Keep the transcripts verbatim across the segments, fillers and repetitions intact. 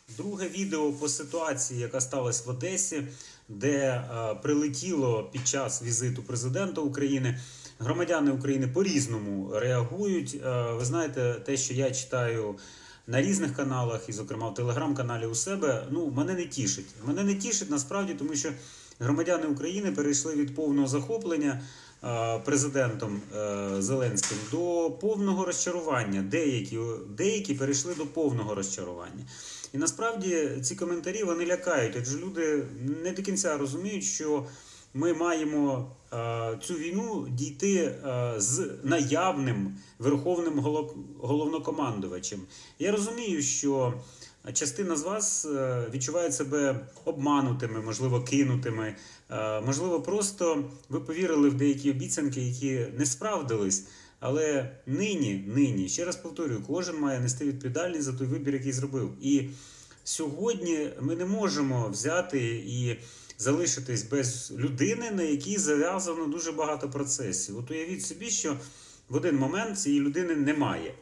Друге відео по ситуації, яка сталася в Одесі, де е, прилетіло під час візиту президента України. Громадяни України по-різному реагують. Е, ви знаєте, те, що я читаю на різних каналах, і, зокрема, в телеграм-каналі у себе, ну, мене не тішить. Мене не тішить, насправді, тому що громадяни України перейшли від повного захоплення е, президентом е, Зеленським до повного розчарування. Деякі, деякі перейшли до повного розчарування. І насправді ці коментарі, вони лякають, адже люди не до кінця розуміють, що ми маємо е, цю війну дійти е, з наявним верховним головнокомандувачем. Я розумію, що частина з вас е, відчуває себе обманутими, можливо, кинутими, е, можливо, просто ви повірили в деякі обіцянки, які не справдились. Але нині, нині, ще раз повторюю, кожен має нести відповідальність за той вибір, який зробив. І сьогодні ми не можемо взяти і залишитись без людини, на якій зав'язано дуже багато процесів. От уявіть собі, що в один момент цієї людини немає.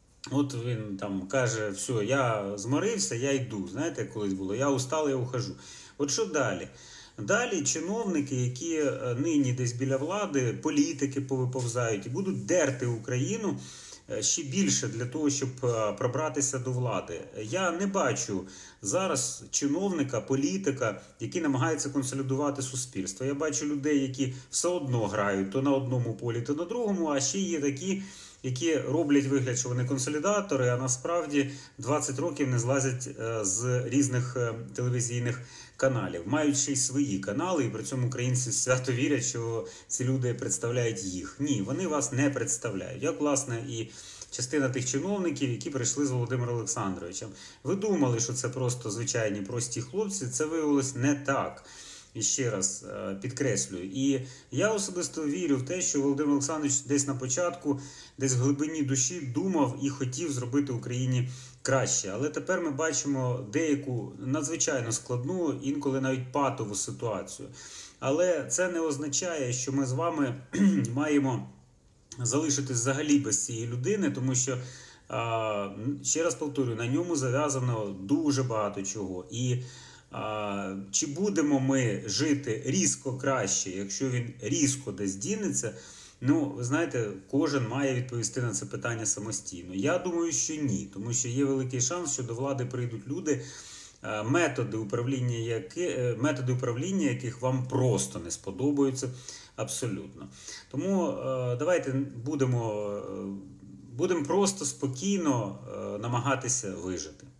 От він там каже, все, я зморився, я йду. Знаєте, як колись було, я устал, я ухожу. От що далі? Далі чиновники, які нині десь біля влади, політики повиповзають і будуть дерти Україну ще більше для того, щоб пробратися до влади. Я не бачу зараз чиновника, політика, які намагаються консолідувати суспільство. Я бачу людей, які все одно грають то на одному полі, то на другому, а ще є такі, які роблять вигляд, що вони консолідатори, а насправді двадцять років не злазять з різних телевізійних каналів. Мають ще й свої канали, і при цьому українці свято вірять, що ці люди представляють їх. Ні, вони вас не представляють. Як, власне, і частина тих чиновників, які прийшли з Володимиром Олександровичем. Ви думали, що це просто звичайні прості хлопці, це виявилось не так. І ще раз підкреслюю. І я особисто вірю в те, що Володимир Олександрович десь на початку, десь в глибині душі думав і хотів зробити Україні краще. Але тепер ми бачимо деяку надзвичайно складну, інколи навіть патову ситуацію. Але це не означає, що ми з вами маємо залишитись взагалі без цієї людини, тому що, ще раз повторюю, на ньому зав'язано дуже багато чого. І А, чи будемо ми жити різко краще, якщо він різко десь дінеться? Ну, ви знаєте, кожен має відповісти на це питання самостійно. Я думаю, що ні, тому що є великий шанс, що до влади прийдуть люди, методи управління, які, методи управління яких вам просто не сподобаються абсолютно. Тому давайте будемо, будемо просто спокійно намагатися вижити.